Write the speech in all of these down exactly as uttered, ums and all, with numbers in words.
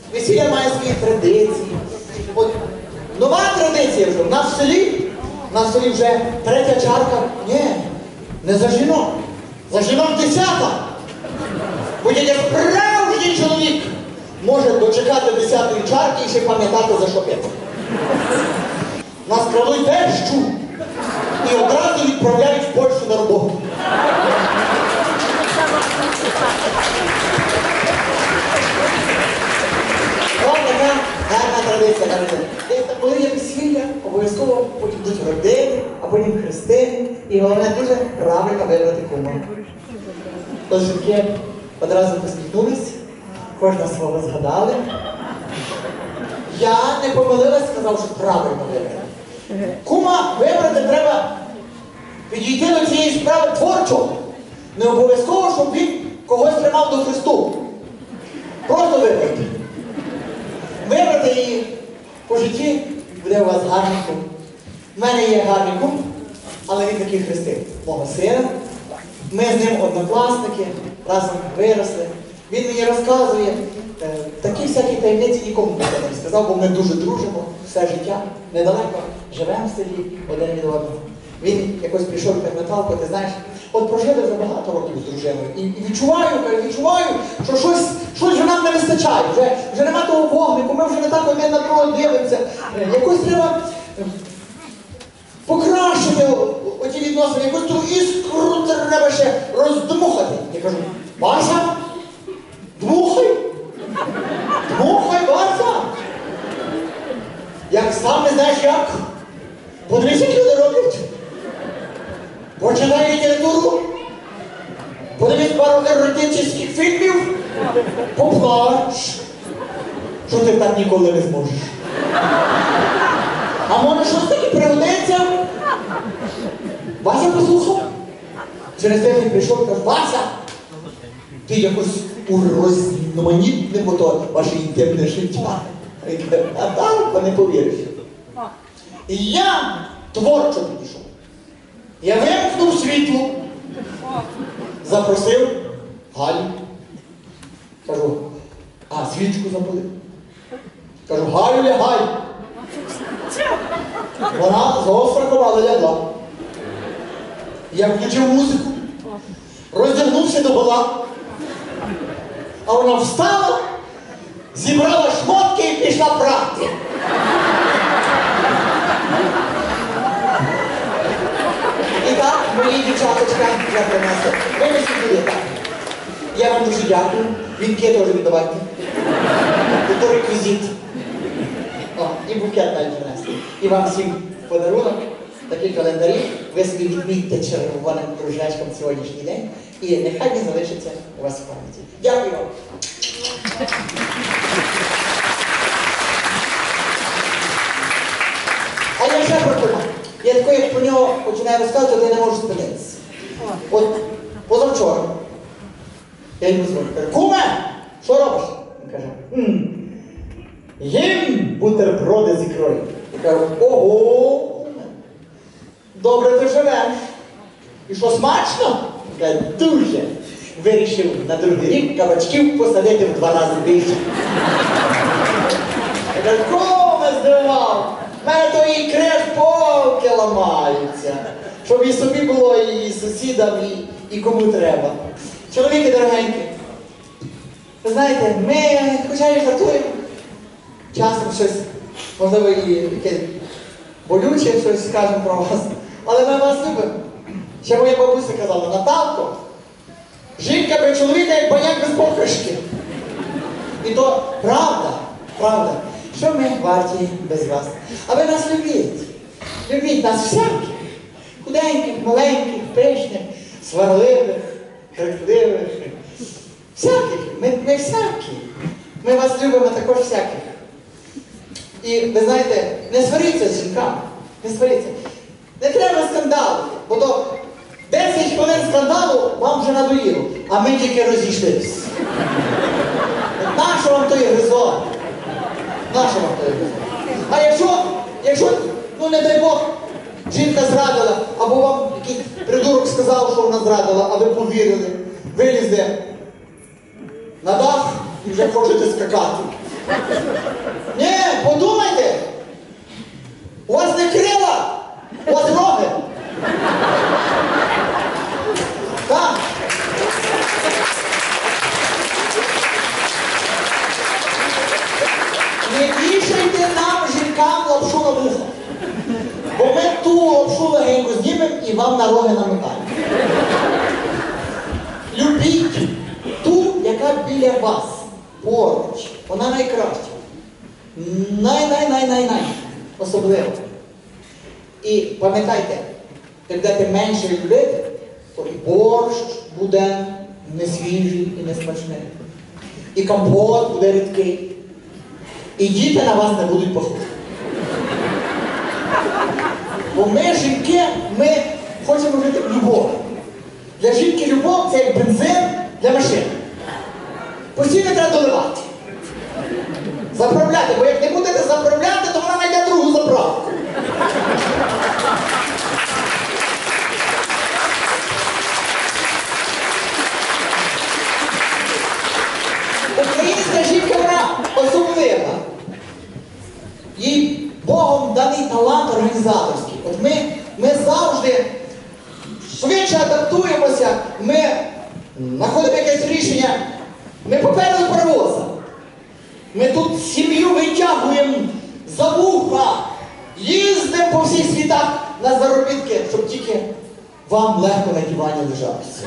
Весілля має свої традиції. От нова традиція вже. У нас в селі, у нас в селі вже третя чарка. Ні, не за жінок. За жінок десята. Бо тільки справжній чоловік може дочекати десятої чарки і ще пам'ятати, за що пити. Нас крадуть тещу і одразу відправляють в Польщу на роботу. Ось така гарна традиція. Коли є весілля, обов'язково потім йдуть родини, а потім хрестини. І головне, дуже правильно вибрати кума. Тож жінки одразу посміхнулись, кожне слово згадали. Я не помилилась, сказав, що правильно вибрати. Кума вибрати треба підійти до цієї справи творчо. Не обов'язково, щоб він когось тримав до Христу. Просто вибрати. Вибрати її по житті, буде у вас гарний кум. У мене є гарний кум, але він такий хрестив. Мого сина. Ми з ним однокласники, разом виросли. Він мені розказує, е, такі всякі таємниці нікому не сказав, бо ми дуже дружимо все життя, недалеко, живемо в селі один від одного. Він якось прийшов під Наталку, ти знаєш, от прожили вже багато років з дружиною. І, і відчуваю, відчуваю, що щось, щось вже нам не вистачає. Вже, вже нема того вогнику, ми вже не так один на другого дивимося. Е, якось треба е, покращити оті відносини, якусь ту іскру треба ще роздмухати. Я кажу, Вася, дмухай! Дмухай, Вася! Як сам не знаєш як? Подивись, як люди роблять. Почитай літературу. Подивись пару еротичних фільмів. Поплач. Що ти так ніколи не зможеш. А може щось таке пригодиться? Вася послухав. Через день прийшов і каже, Вася, ти якось урізноманітнимо то ваше інтимне життя. А так, не повіриш. І я творчо підійшов. Я вимкнув світло, запросив Галю. Кажу, а свічку запалив. Кажу, Галю, лягай. Вона заострахувала, лягла. Я включив музику, роздягнувся до гола, а вона встала, зібрала шмотки і пішла прати. І так, мої дівчаточка, я принесла. Винесіть сюди, так. Я вам дуже дякую. Вінки теж віддавайте. Це реквізит. О, і букет далі принесли. І вам всім подарунок. Такі календарі, ви собі відмітьте червоним кружечком сьогоднішній день, і нехай він залишиться у вас в пам'яті. Дякую вам! А я ще про кума. Я тако, як про нього починаю розказувати, то я не можу спинитися. От позавчора я йому дзвоню, кажу, куме, що робиш? Він каже, хм, їм бутерброди з ікрою. Я кажу, ого! Добре ти живеш. І що, смачно? Я дуже вирішив на другий рік кабачків посадити в два рази більше. Я кажу, куме здивував? В мене то ікри аж полки ламаються. Щоб і собі було, і сусідам, і, і кому треба. Чоловіки дорогенькі, ви знаєте, ми хоча й жартуємо. Часом щось, можливо, і яке болюче щось скажемо про вас. Але ми вас любимо. Ще моя бабуся казала, Наталко, жінка без чоловіка, як баняк без покришки. І то правда, правда, що ми варті без вас. А ви нас любіть. Любіть нас всяких. Худеньких, маленьких, пишних, сварливих, крикливих. Всяких. Ми, ми всякі. Ми вас любимо також всяких. І, ви знаєте, не сваріться з жінками. Не сваріться. Не треба скандалити, бо то десять хвилин скандалу вам вже надоїло, а ми тільки розійшлися. Нащо вам той резон? Нащо вам той резон? А якщо, якщо, ну не дай Бог, жінка зрадила, або вам якийсь придурок сказав, що вона зрадила, а ви повірили, вилізли на дах і вже хочете скакати. Ні, подумайте! У вас не крила, у вас роги. Так. Не вішайте нам, жінкам, лапшу на вуха. Бо ми ту лапшу легенько знімемо і вам на роги намотаємо. Любіть ту, яка біля вас, поруч. Вона найкраща. Най-най-най-най-най. Особливо. І пам'ятайте, як будете менше любити, то і борщ буде не свіжий і не смачний. І компот буде рідкий. І діти на вас не будуть похожі. Бо ми, жінки, ми хочемо жити в любові. Для жінки любов – це як бензин для машини. Постійно треба доливати. Заправляти, бо як не будете заправляти, то вона знайде другу заправку. Українська жінка, вона особлива. Їй Богом даний талант організаторський. От ми, ми завжди швидше адаптуємося, ми знаходимо якесь рішення. Ми попереду паровоза. Ми тут сім'ю витягуємо за вуха, їздимо по всіх світах на заробітки, щоб тільки вам легко на дивані лежатися.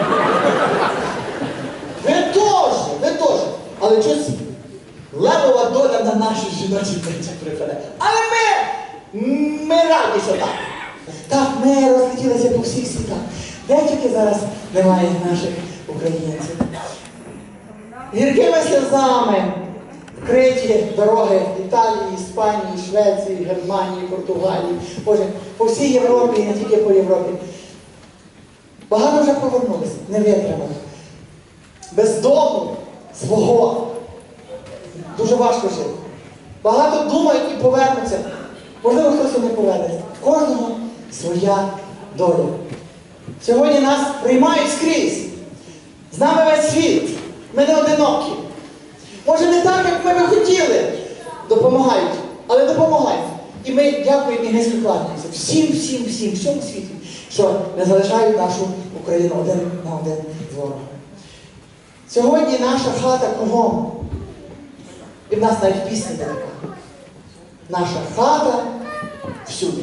Ви теж, ви теж. Але щось левова доля на нашій жіночій плечі припаде. Але ми, ми раді, що так. Так, ми розлетілися по всіх світах. Де тільки зараз немає наших українців. Гіркими сльозами вкриті дороги Італії, Іспанії, Швеції, Германії, Португалії, Боже, по всій Європі і не тільки по Європі. Багато вже повернулися, не витримали. Без дому свого дуже важко жити. Багато думають і повернуться. Можливо, хтось не повернеться. В кожного своя доля. Сьогодні нас приймають скрізь. З нами весь світ. Ми не одинокі. Може не так, як ми би хотіли. Допомагають, але допомагають. І ми дякуємо і низько кланяємося всім, всім, всім, всьому світі, що не залишають нашу Україну один на один з ворогом. Сьогодні наша хата кругом. І в нас навіть пісня така. Наша хата всюди.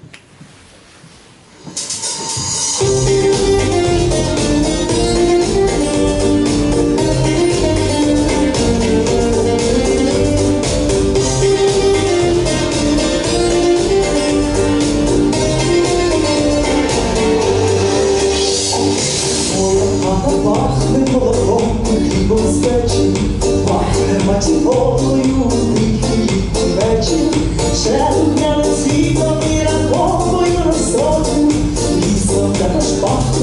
Пахне молоком, хлібом з печі, пахне матіною, тихий вечір. Ще духняне світло і ранковою розсокою, лісом також пахне.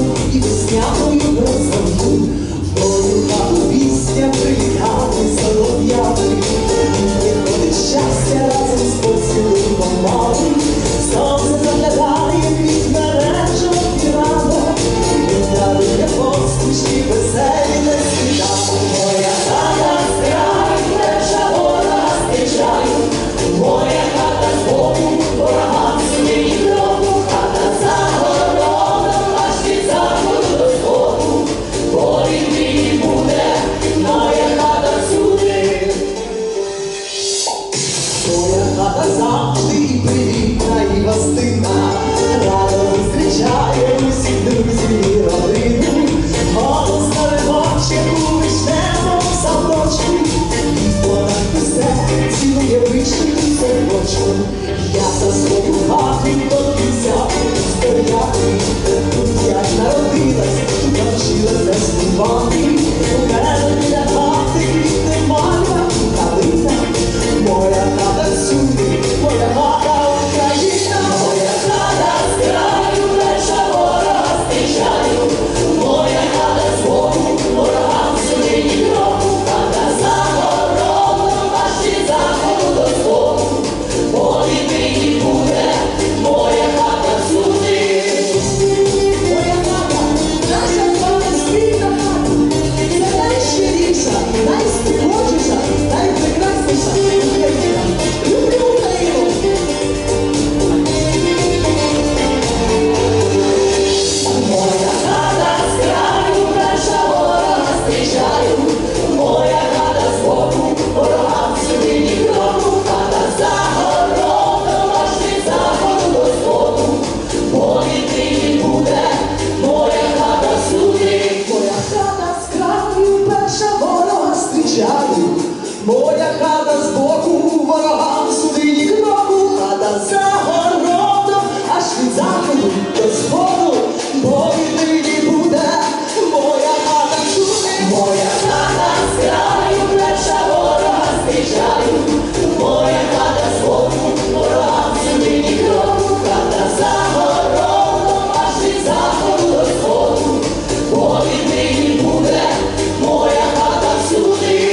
Моя хата збоку, ворогам сюди ні кроку, хата за городом, аж від заходу до сходу, бо віднині буде моя хата чути. Моя хата з краю, перша ворога зустрічаю, моя хата збоку, ворогам сюди ні кроку, хата за городом, аж від заходу до сходу, бо віднині буде моя хата всюди.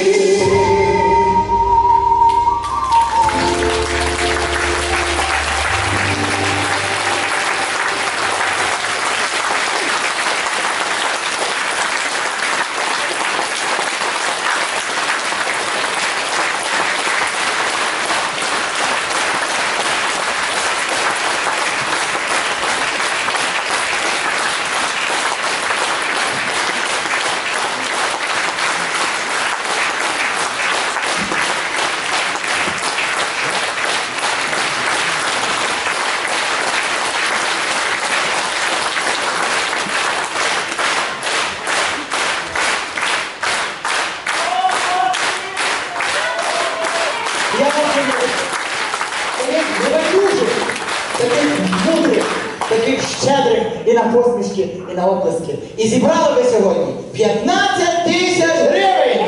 Я хочу таких небайдужих, таких мудрих, таких щедрих і на посмішки, і на оплески. І зібрали ви сьогодні п'ятнадцять тисяч гривень!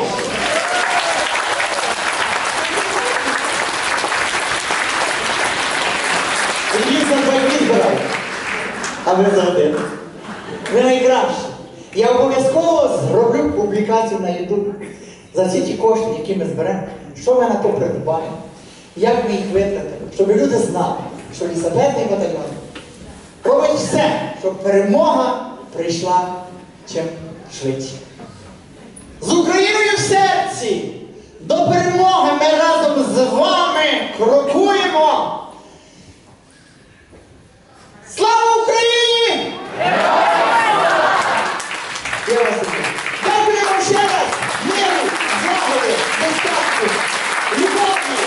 І їх за два дні збираю. А ви за один. Ви найкращі. Я обов'язково зроблю публікацію на YouTube за всі ті кошти, які ми зберемо, що ми на то придбаємо, як ми їх витратимо, щоб люди знали, що лісапетний батальйон робить все, щоб перемога прийшла чим швидше. З Україною в серці! До перемоги ми разом з вами крокуємо! Слава Україні! Я вас люблю. Дякую вам ще раз! Миру, злагоди, достатку, любові!